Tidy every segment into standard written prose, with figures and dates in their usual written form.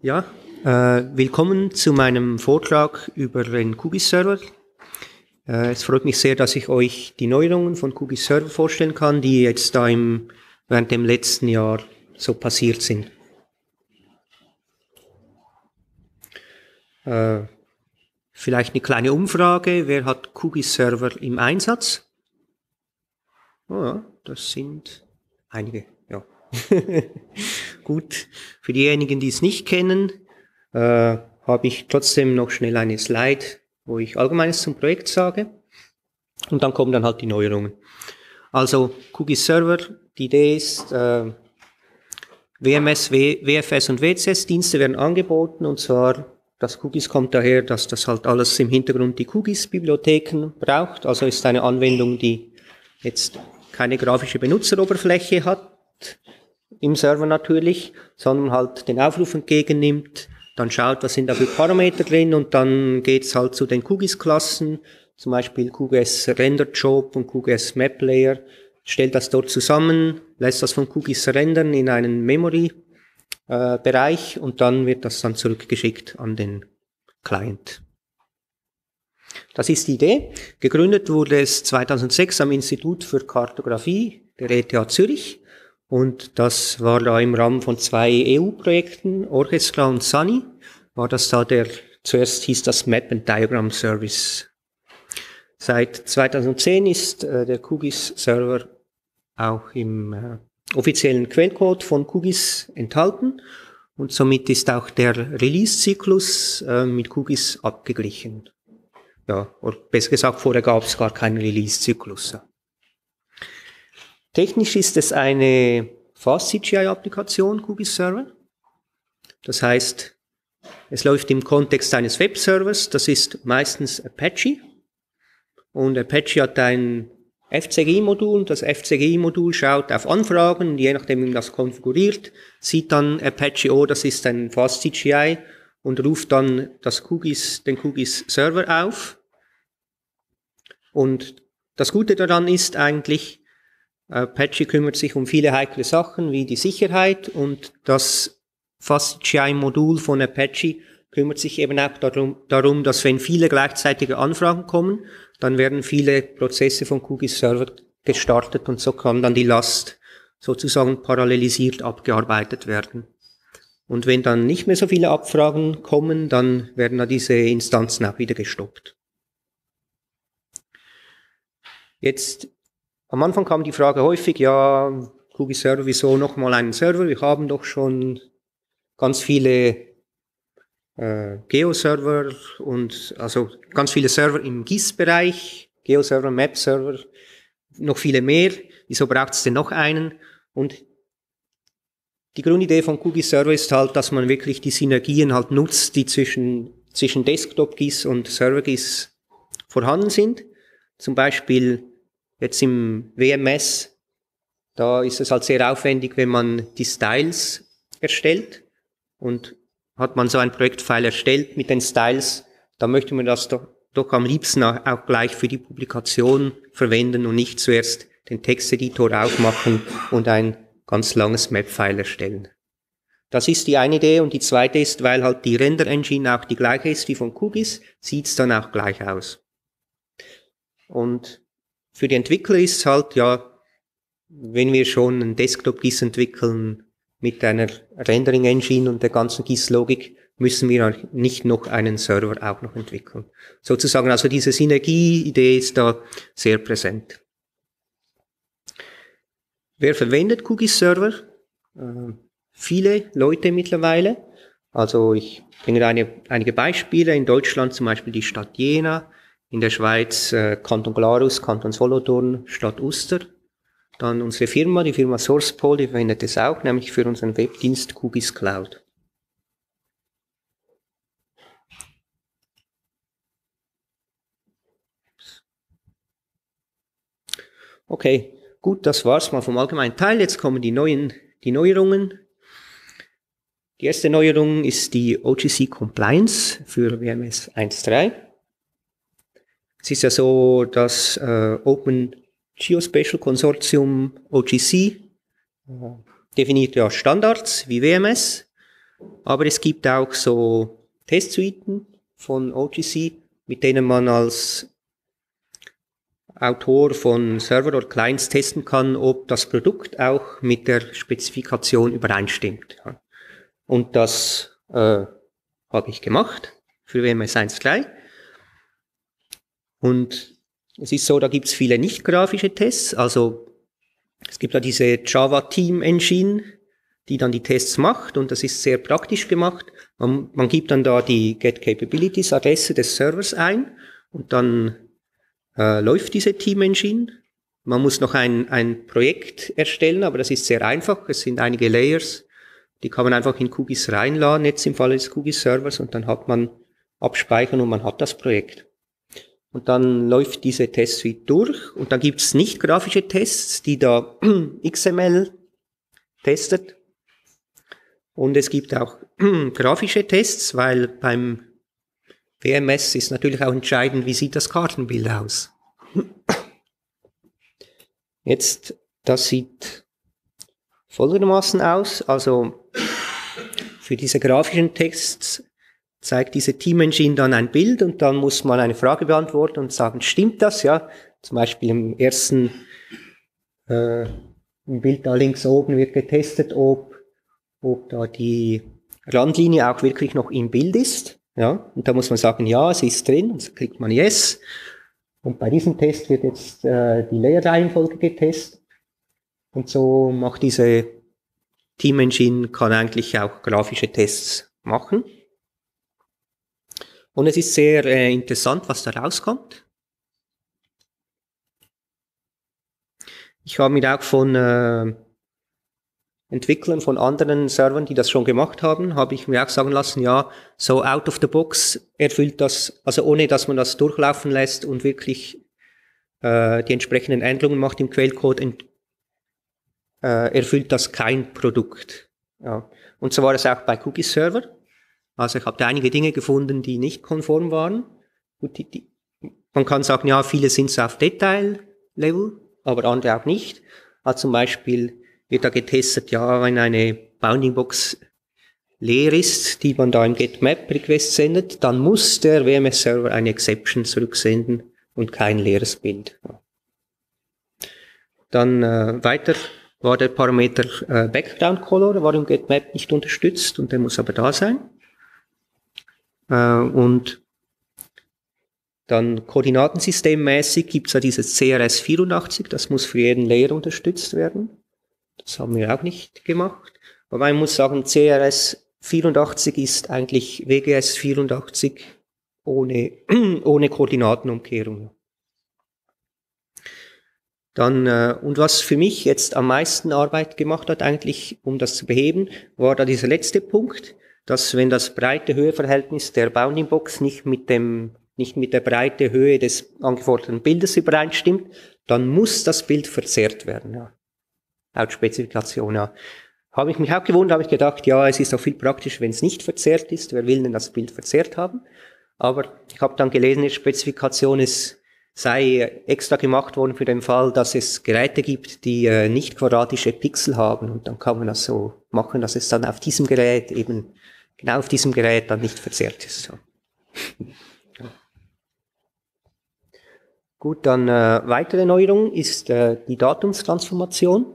Ja, willkommen zu meinem Vortrag über den QGIS-Server. Es freut mich sehr, dass ich euch die Neuerungen von QGIS-Server vorstellen kann, die jetzt da während dem letzten Jahr so passiert sind. Vielleicht eine kleine Umfrage. Wer hat QGIS-Server im Einsatz? Oh ja, das sind einige, ja. Gut, für diejenigen, die es nicht kennen, habe ich trotzdem noch schnell eine Slide, wo ich Allgemeines zum Projekt sage. Und dann kommen dann halt die Neuerungen. Also QGIS-Server, die Idee ist, WMS, WFS und WCS-Dienste werden angeboten, und zwar, das QGIS kommt daher, dass das halt alles im Hintergrund die QGIS-Bibliotheken braucht. Also ist eine Anwendung, die jetzt keine grafische Benutzeroberfläche hat, im Server natürlich, sondern halt den Aufruf entgegennimmt, dann schaut, was sind da für Parameter drin, und dann geht's halt zu den QGIS-Klassen, zum Beispiel QGIS Render Job und QGIS Map Layer, stellt das dort zusammen, lässt das von QGIS rendern in einen Memory-Bereich und dann wird das dann zurückgeschickt an den Client. Das ist die Idee. Gegründet wurde es 2006 am Institut für Kartografie der ETH Zürich. Und das war da im Rahmen von 2 EU-Projekten, Orchestra und Sunny, war das da zuerst hieß das Map and Diagram Service. Seit 2010 ist der QGIS-Server auch im offiziellen Quellcode von QGIS enthalten, und somit ist auch der Release-Zyklus mit QGIS abgeglichen. Ja, oder besser gesagt, vorher gab es gar keinen Release-Zyklus. Technisch ist es eine Fast-CGI-Applikation, QGIS-Server. Das heißt, es läuft im Kontext eines Webservers, das ist meistens Apache. Und Apache hat ein FCGI-Modul, und das FCGI-Modul schaut auf Anfragen, und je nachdem, wie man das konfiguriert, sieht dann Apache, oh, das ist ein Fast-CGI, und ruft dann den QGIS-Server auf. Und das Gute daran ist eigentlich, Apache kümmert sich um viele heikle Sachen wie die Sicherheit, und das FastCGI-Modul von Apache kümmert sich eben auch darum, dass wenn viele gleichzeitige Anfragen kommen, dann werden viele Prozesse vom QGIS-Server gestartet, und so kann dann die Last sozusagen parallelisiert abgearbeitet werden. Und wenn dann nicht mehr so viele Abfragen kommen, dann werden da diese Instanzen auch wieder gestoppt. Jetzt am Anfang kam die Frage häufig, ja, QGIS-Server, wieso nochmal einen Server? Wir haben doch schon ganz viele Geo-Server und also ganz viele Server im GIS-Bereich, Geo-Server, Map-Server, noch viele mehr. Wieso braucht es denn noch einen? Und die Grundidee von QGIS-Server ist halt, dass man wirklich die Synergien halt nutzt, die zwischen Desktop-GIS und Server-GIS vorhanden sind. Zum Beispiel jetzt im WMS, da ist es halt sehr aufwendig, wenn man die Styles erstellt, und hat man so ein Projektfile erstellt mit den Styles, dann möchte man das doch am liebsten auch gleich für die Publikation verwenden und nicht zuerst den Texteditor aufmachen und ein ganz langes Map-File erstellen. Das ist die eine Idee, und die zweite ist, weil halt die Render-Engine auch die gleiche ist wie von QGIS, sieht es dann auch gleich aus. Und für die Entwickler ist es halt, ja, wenn wir schon ein Desktop-GIS entwickeln mit einer Rendering-Engine und der ganzen GIS-Logik, müssen wir nicht noch einen Server auch noch entwickeln. Sozusagen, also diese Synergie-Idee ist da sehr präsent. Wer verwendet QGIS-Server? Viele Leute mittlerweile. Also ich bringe einige Beispiele. In Deutschland zum Beispiel die Stadt Jena, in der Schweiz Kanton Glarus, Kanton Solothurn, Stadt Uster. Dann unsere Firma, die Firma SourcePol, die verwendet es auch, nämlich für unseren Webdienst QGIS Cloud. Okay, gut, das war's mal vom allgemeinen Teil. Jetzt kommen die Neuerungen. Die erste Neuerung ist die OGC Compliance für WMS 1.3. Es ist ja so, dass Open Geospatial Consortium OGC definiert ja Standards wie WMS, Aber es gibt auch so Testsuiten von OGC, mit denen man als Autor von Server oder Clients testen kann, ob das Produkt auch mit der Spezifikation übereinstimmt. Und das habe ich gemacht für WMS 1.3. Und es ist so, da gibt es viele nicht grafische Tests. Also es gibt da diese Java Team Engine, die dann die Tests macht, und das ist sehr praktisch gemacht. Man gibt dann da die Get Capabilities Adresse des Servers ein und dann läuft diese Team Engine. Man muss noch ein Projekt erstellen, aber das ist sehr einfach. Es sind einige Layers, die kann man einfach in QGIS reinladen, jetzt im Falle des QGIS Servers, und dann hat man abspeichern und man hat das Projekt. Und dann läuft diese Testsuite durch und dann gibt's nicht grafische Tests, die da XML testet. Und es gibt auch grafische Tests, weil beim WMS ist natürlich auch entscheidend, wie sieht das Kartenbild aus. Jetzt, das sieht folgendermaßen aus. Also für diese grafischen Tests zeigt diese Team Engine dann ein Bild und dann muss man eine Frage beantworten und sagen, stimmt das? Ja, zum Beispiel im ersten im Bild da links oben wird getestet, ob da die Randlinie auch wirklich noch im Bild ist. Ja, und da muss man sagen, ja, es ist drin, und so klickt man Yes. Und bei diesem Test wird jetzt die Layer-Reihenfolge getestet. Und so macht diese Team Engine, kann eigentlich auch grafische Tests machen. Und es ist sehr interessant, was da rauskommt. Ich habe mir auch von Entwicklern von anderen Servern, die das schon gemacht haben, habe ich mir auch sagen lassen, ja, so out of the box erfüllt das, also ohne dass man das durchlaufen lässt und wirklich die entsprechenden Änderungen macht im Quellcode, erfüllt das kein Produkt. Ja. Und so war es auch bei QGIS Server. Also ich habe da einige Dinge gefunden, die nicht konform waren. Gut, man kann sagen, ja, viele sind so auf Detail-Level, aber andere auch nicht. Also zum Beispiel wird da getestet, ja, wenn eine Bounding-Box leer ist, die man da im Get-Map-Request sendet, dann muss der WMS-Server eine Exception zurücksenden und kein leeres Bild. Dann weiter war der Parameter Background-Color, war im Get-Map nicht unterstützt und der muss aber da sein. Und dann koordinatensystemmäßig gibt es ja dieses CRS84, das muss für jeden Layer unterstützt werden. Das haben wir auch nicht gemacht. Aber man muss sagen, CRS84 ist eigentlich WGS84 ohne Koordinatenumkehrung. Dann, und was für mich jetzt am meisten Arbeit gemacht hat, eigentlich, um das zu beheben, war da dieser letzte Punkt, dass wenn das Breite-Höhe-Verhältnis der Bounding-Box nicht mit der Breite-Höhe des angeforderten Bildes übereinstimmt, dann muss das Bild verzerrt werden, ja. Laut Spezifikation, ja. Habe ich mich auch gewundert, habe ich gedacht, ja, es ist auch viel praktischer, wenn es nicht verzerrt ist. Wer will denn das Bild verzerrt haben? Aber ich habe dann gelesen, in der Spezifikation, es sei extra gemacht worden für den Fall, dass es Geräte gibt, die nicht quadratische Pixel haben. Und dann kann man das so machen, dass es dann auf diesem Gerät eben, genau auf diesem Gerät dann nicht verzerrt ist. So. Ja. Gut, dann weitere Neuerung ist die Datumstransformation.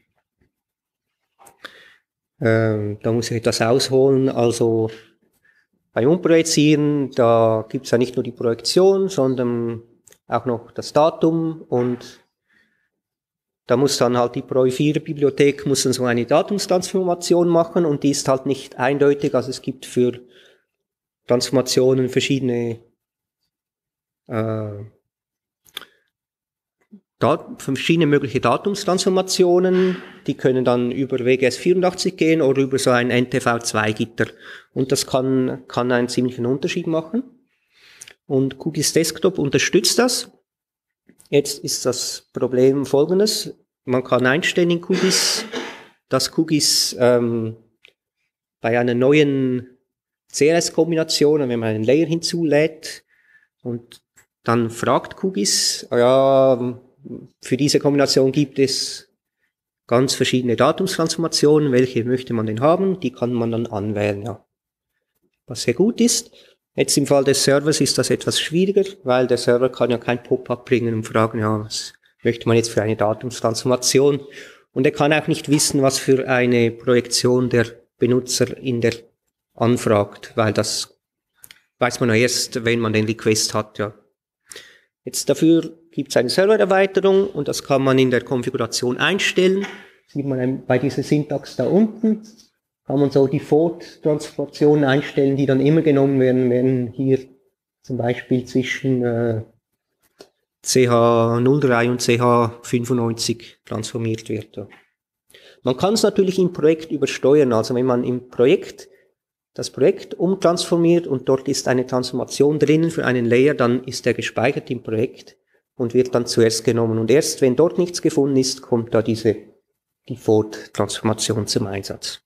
Da muss ich etwas ausholen. Also beim Umprojizieren, da gibt es ja nicht nur die Projektion, sondern auch noch das Datum, und da muss dann halt die Pro4-Bibliothek muss dann so eine Datumstransformation machen, und die ist halt nicht eindeutig. Also es gibt für Transformationen verschiedene mögliche Datumstransformationen, die können dann über WGS84 gehen oder über so ein NTV2-Gitter. Und das kann einen ziemlichen Unterschied machen. Und QGIS Desktop unterstützt das. Jetzt ist das Problem folgendes. Man kann einstellen in QGIS, dass QGIS bei einer neuen CRS-Kombination, wenn man einen Layer hinzulädt, und dann fragt QGIS, ja, für diese Kombination gibt es ganz verschiedene Datumstransformationen. Welche möchte man denn haben? Die kann man dann anwählen, ja. Was sehr gut ist. Jetzt im Fall des Servers ist das etwas schwieriger, weil der Server kann ja kein Pop-up bringen und fragen, ja, was möchte man jetzt für eine Datumstransformation? Und er kann auch nicht wissen, was für eine Projektion der Benutzer in der anfragt, weil das weiß man ja erst, wenn man den Request hat, ja. Jetzt dafür gibt es eine Servererweiterung und das kann man in der Konfiguration einstellen. Sieht man bei dieser Syntax da unten, kann man so Default-Transformationen einstellen, die dann immer genommen werden, wenn hier zum Beispiel zwischen CH03 und CH95 transformiert wird. Ja. Man kann es natürlich im Projekt übersteuern, also wenn man im Projekt das Projekt umtransformiert und dort ist eine Transformation drinnen für einen Layer, dann ist der gespeichert im Projekt und wird dann zuerst genommen. Und erst wenn dort nichts gefunden ist, kommt da diese Default-Transformation zum Einsatz.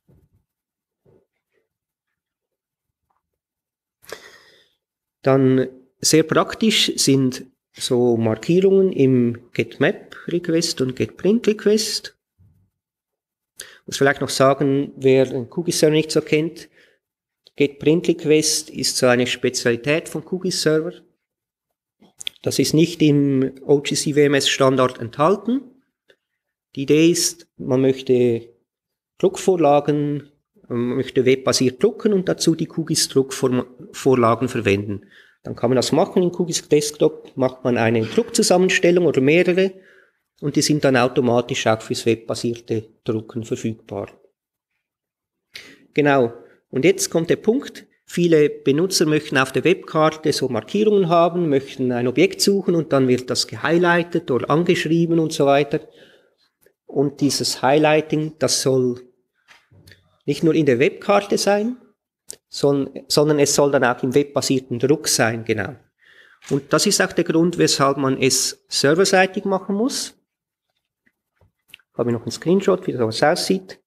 Dann sehr praktisch sind so Markierungen im getMap-Request und getPrint-Request. Ich muss vielleicht noch sagen, wer den Cookie-Server nicht so kennt, getPrint-Request ist so eine Spezialität von Cookie-Server. Das ist nicht im OGC WMS-Standard enthalten. Die Idee ist, man möchte Druckvorlagen, man möchte webbasiert drucken und dazu die Cookies-Druckvorlagen verwenden. Dann kann man das machen in Cookies Desktop, macht man eine Druckzusammenstellung oder mehrere und die sind dann automatisch auch fürs webbasierte Drucken verfügbar. Genau. Und jetzt kommt der Punkt. Viele Benutzer möchten auf der Webkarte so Markierungen haben, möchten ein Objekt suchen und dann wird das gehighlightet oder angeschrieben und so weiter. Und dieses Highlighting, das soll nicht nur in der Webkarte sein, sondern es soll dann auch im webbasierten Druck sein, genau. Und das ist auch der Grund, weshalb man es serverseitig machen muss. Habe ich noch einen Screenshot, wie das aussieht.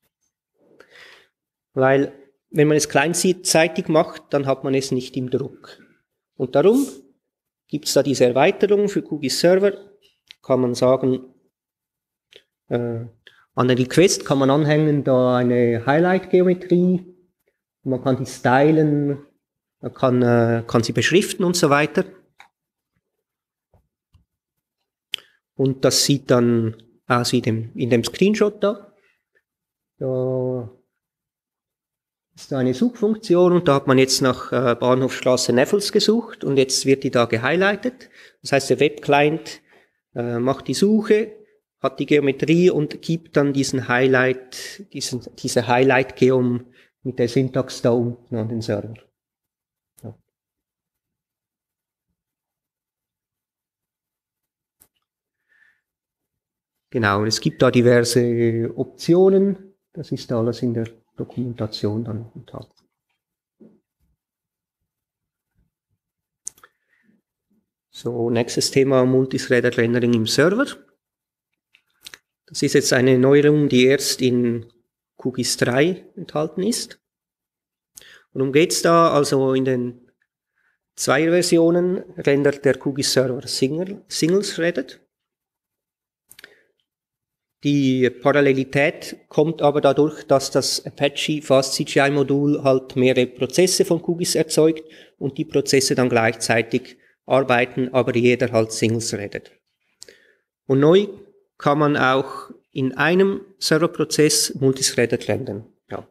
Weil, wenn man es kleinseitig macht, dann hat man es nicht im Druck. Und darum gibt es da diese Erweiterung für Cookies Server. Kann man sagen, an den Request kann man anhängen da eine Highlight-Geometrie. Man kann die stylen, man kann sie beschriften und so weiter. Und das sieht dann aus wie in dem Screenshot da. Da ist eine Suchfunktion und da hat man jetzt nach Bahnhofstraße Neffels gesucht und jetzt wird die da gehighlightet. Das heißt, der Webclient macht die Suche, hat die Geometrie und gibt dann diesen Highlight, diese Highlight-Geom mit der Syntax da unten an den Server. Ja. Genau, und es gibt da diverse Optionen. Das ist alles in der Dokumentation dann enthalten. So, nächstes Thema Multithreaded Rendering im Server. Das ist jetzt eine Neuerung, die erst in QGIS 3 enthalten ist. Worum geht's da? Also in den Zweier-Versionen rendert der QGIS-Server Single-Threaded. Die Parallelität kommt aber dadurch, dass das Apache FastCGI-Modul halt mehrere Prozesse von QGIS erzeugt und die Prozesse dann gleichzeitig arbeiten, aber jeder halt Single-Threaded. Und neu kann man auch in einem Serverprozess Multithreaded rendern. Ja.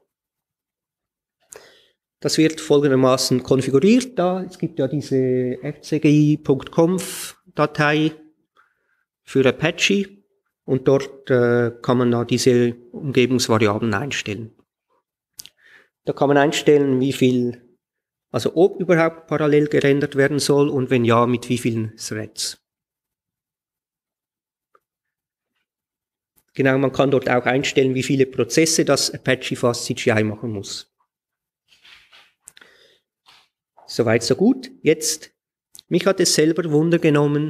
Das wird folgendermaßen konfiguriert da. Es gibt ja diese fcgi.conf-Datei für Apache und dort kann man da diese Umgebungsvariablen einstellen. Da kann man einstellen, wie viel, also ob überhaupt parallel gerendert werden soll und wenn ja, mit wie vielen Threads. Genau, man kann dort auch einstellen, wie viele Prozesse das Apache FastCGI machen muss. Soweit, so gut. Jetzt, mich hat es selber Wunder genommen,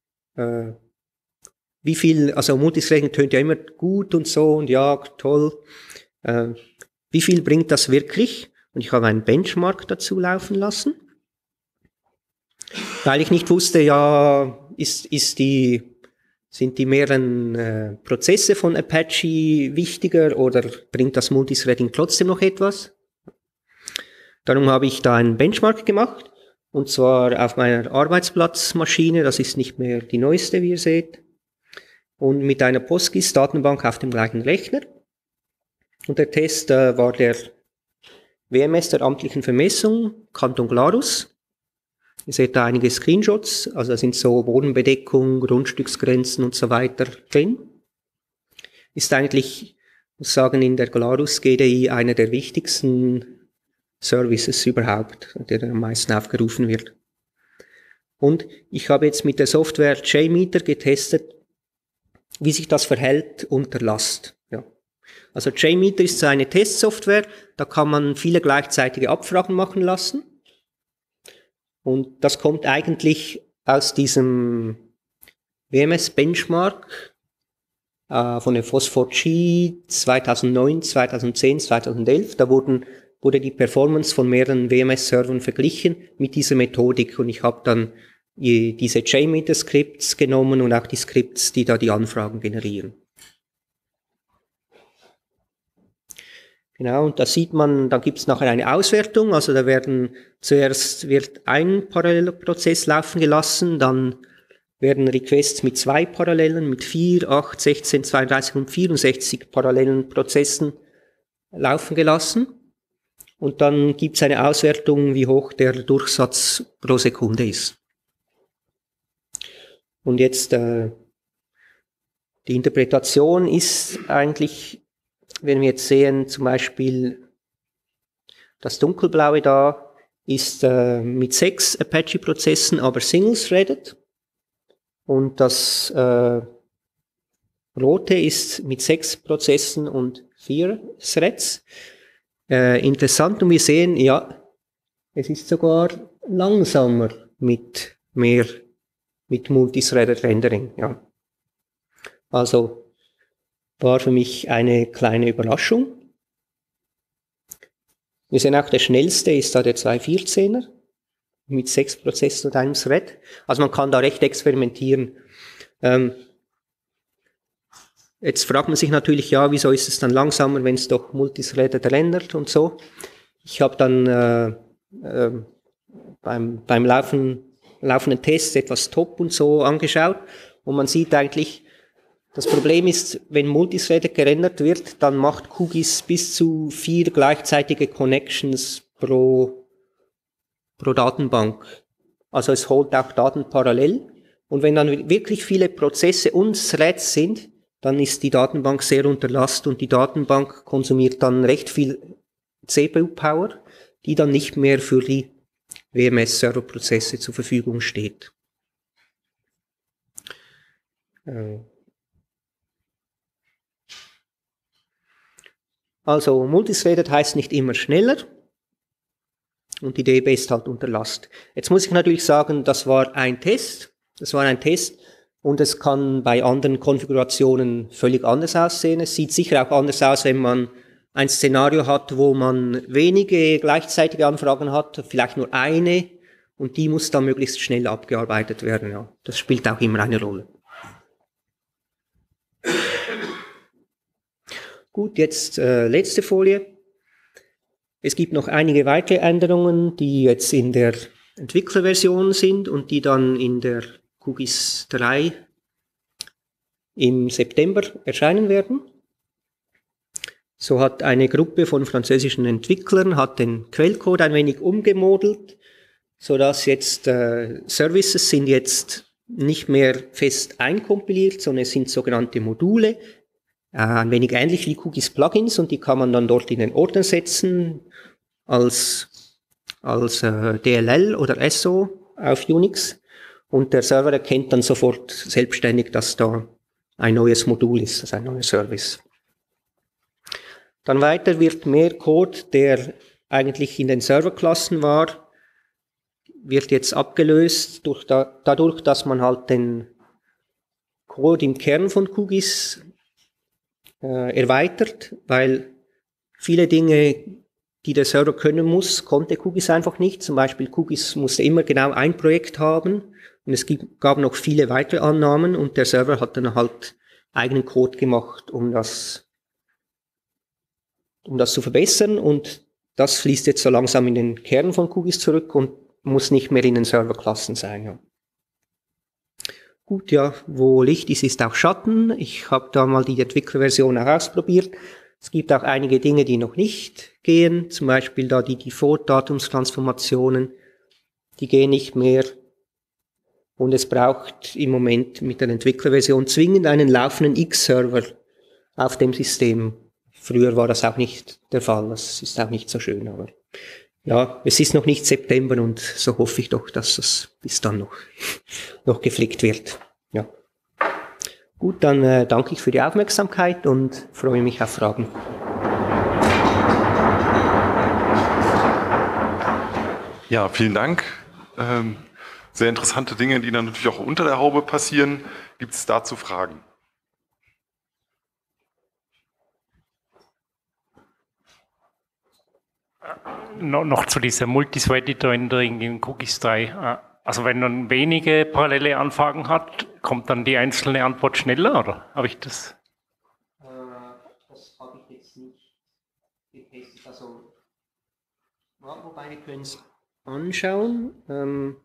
wie viel, also Multithreading tönt ja immer gut und so und ja, toll. Wie viel bringt das wirklich? Und ich habe einen Benchmark dazu laufen lassen. Weil ich nicht wusste, ja, ist die Sind die mehreren Prozesse von Apache wichtiger oder bringt das Multithreading trotzdem noch etwas? Darum habe ich da einen Benchmark gemacht, und zwar auf meiner Arbeitsplatzmaschine, das ist nicht mehr die neueste, wie ihr seht, und mit einer PostGIS-Datenbank auf dem gleichen Rechner. Und der Test war der WMS der amtlichen Vermessung, Kanton Glarus. Ihr seht da einige Screenshots, also da sind so Bodenbedeckung, Grundstücksgrenzen und so weiter drin. Ist eigentlich, muss ich sagen, in der Glarus GDI einer der wichtigsten Services überhaupt, der am meisten aufgerufen wird. Und ich habe jetzt mit der Software JMeter getestet, wie sich das verhält unter Last. Ja. Also JMeter ist so eine Testsoftware, da kann man viele gleichzeitige Abfragen machen lassen. Und das kommt eigentlich aus diesem WMS-Benchmark von der Phosphor-G 2009, 2010, 2011. Da wurde die Performance von mehreren WMS-Servern verglichen mit dieser Methodik. Und ich habe dann diese JMeter-Skripts genommen und auch die Skripts, die da die Anfragen generieren. Genau, und da sieht man, da gibt es nachher eine Auswertung, also da wird ein Parallelprozess laufen gelassen, dann werden Requests mit 2 Parallelen, mit 4, 8, 16, 32 und 64 parallelen Prozessen laufen gelassen. Und dann gibt es eine Auswertung, wie hoch der Durchsatz pro Sekunde ist. Und jetzt die Interpretation ist eigentlich, wenn wir jetzt sehen, zum Beispiel das dunkelblaue da ist mit 6 Apache-Prozessen, aber single-threaded. Und das rote ist mit 6 Prozessen und 4 Threads. Interessant, und wir sehen, ja, es ist sogar langsamer mit Multithreaded Rendering. Ja. Also war für mich eine kleine Überraschung. Wir sehen auch, der schnellste ist da der 214er mit 6 Prozessen und einem Thread. Also man kann da recht experimentieren. Jetzt fragt man sich natürlich, ja, wieso ist es dann langsamer, wenn es doch multithreaded rendert und so. Ich habe dann beim laufenden Test etwas Top und so angeschaut, und man sieht eigentlich, das Problem ist, wenn multithreaded gerendert wird, dann macht QGIS bis zu 4 gleichzeitige Connections pro Datenbank. Also es holt auch Daten parallel. Und wenn dann wirklich viele Prozesse und Threads sind, dann ist die Datenbank sehr unter Last, und die Datenbank konsumiert dann recht viel CPU-Power, die dann nicht mehr für die WMS-Serverprozesse zur Verfügung steht. Also multithreaded heißt nicht immer schneller, und die DB ist halt unter Last. Jetzt muss ich natürlich sagen, das war ein Test, und es kann bei anderen Konfigurationen völlig anders aussehen. Es sieht sicher auch anders aus, wenn man ein Szenario hat, wo man wenige gleichzeitige Anfragen hat, vielleicht nur eine, und die muss dann möglichst schnell abgearbeitet werden. Ja, das spielt auch immer eine Rolle. Gut, jetzt letzte Folie. Es gibt noch einige weitere Änderungen, die jetzt in der Entwicklerversion sind und die dann in der QGIS 3 im September erscheinen werden. So hat eine Gruppe von französischen Entwicklern den Quellcode ein wenig umgemodelt, sodass jetzt Services sind jetzt nicht mehr fest einkompiliert, sondern es sind sogenannte Module, ein wenig ähnlich wie QGIS-Plugins, und die kann man dann dort in den Ordner setzen als DLL oder SO auf Unix, und der Server erkennt dann sofort selbstständig, dass da ein neues Modul ist, also ein neuer Service. Dann weiter wird mehr Code, der eigentlich in den Serverklassen war, wird jetzt abgelöst dadurch, dass man halt den Code im Kern von QGIS erweitert, weil viele Dinge, die der Server können muss, konnte QGIS einfach nicht. Zum Beispiel QGIS musste immer genau ein Projekt haben, Und es gab noch viele weitere Annahmen und der Server hat dann halt eigenen Code gemacht, um das zu verbessern, und das fließt jetzt so langsam in den Kern von QGIS zurück und muss nicht mehr in den Serverklassen sein. Ja. Gut, ja, wo Licht ist, ist auch Schatten. Ich habe da mal die Entwicklerversion auch ausprobiert. Es gibt auch einige Dinge, die noch nicht gehen, zum Beispiel da die Default-Datumstransformationen, die gehen nicht mehr. Und es braucht im Moment mit der Entwicklerversion zwingend einen laufenden X-Server auf dem System. Früher war das auch nicht der Fall, das ist auch nicht so schön, aber ja, es ist noch nicht September und so hoffe ich doch, dass das bis dann noch geflickt wird. Ja. Gut, dann danke ich für die Aufmerksamkeit und freue mich auf Fragen. Ja, vielen Dank. Sehr interessante Dinge, die dann natürlich auch unter der Haube passieren. Gibt es dazu Fragen? Noch zu dieser Multithreaded-Rendering in QGIS 3. Also wenn man wenige parallele Anfragen hat, kommt dann die einzelne Antwort schneller, oder habe ich das? Das habe ich jetzt nicht getestet. Also, wobei wir können es anschauen.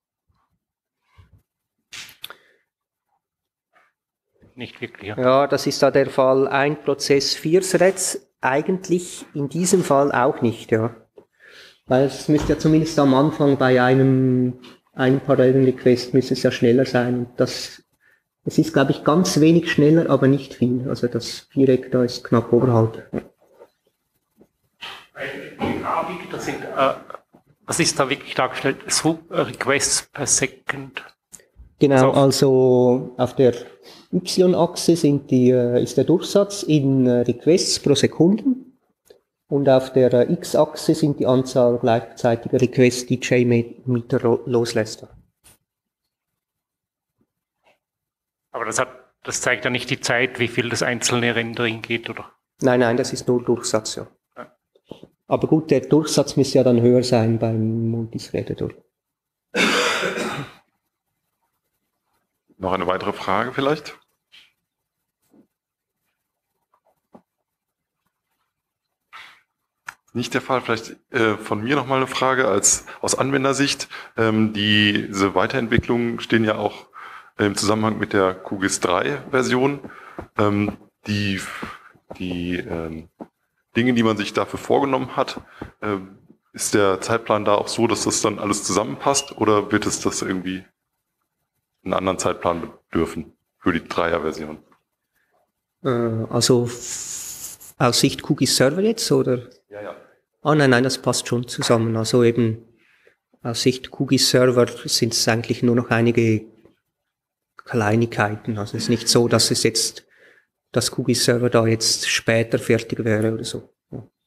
Nicht wirklich, ja. Ja, das ist da der Fall. Ein Prozess, 4 Threads. Eigentlich in diesem Fall auch nicht, ja. Weil es müsste ja zumindest am Anfang bei einem parallelen Request müsste es ja schneller sein. Und es ist, glaube ich, ganz wenig schneller, aber nicht viel. Also das Viereck da ist knapp oberhalb. Was ist da wirklich dargestellt? Requests per Second. Genau, also auf der Y-Achse ist der Durchsatz in Requests pro Sekunde und auf der X-Achse sind die Anzahl gleichzeitiger Requests, die JMeter loslässt. Aber das zeigt ja nicht die Zeit, wie viel das einzelne Rendering geht, oder? Nein, das ist nur Durchsatz, ja. Aber gut, der Durchsatz müsste ja dann höher sein beim Multithreaded. Noch eine weitere Frage vielleicht? Nicht der Fall. Vielleicht von mir nochmal eine Frage aus Anwendersicht. Diese Weiterentwicklungen stehen ja auch im Zusammenhang mit der QGIS 3 Version. Die Dinge, die man sich dafür vorgenommen hat, ist der Zeitplan da auch so, dass das dann alles zusammenpasst, oder wird es das irgendwie einen anderen Zeitplan bedürfen für die 3er-Version? Also aus Sicht QGIS Server jetzt, oder? Ja. Nein, das passt schon zusammen. Also eben aus Sicht QGIS Server sind es eigentlich nur noch einige Kleinigkeiten. Also es ist nicht so, dass QGIS Server da jetzt später fertig wäre oder so. Ja.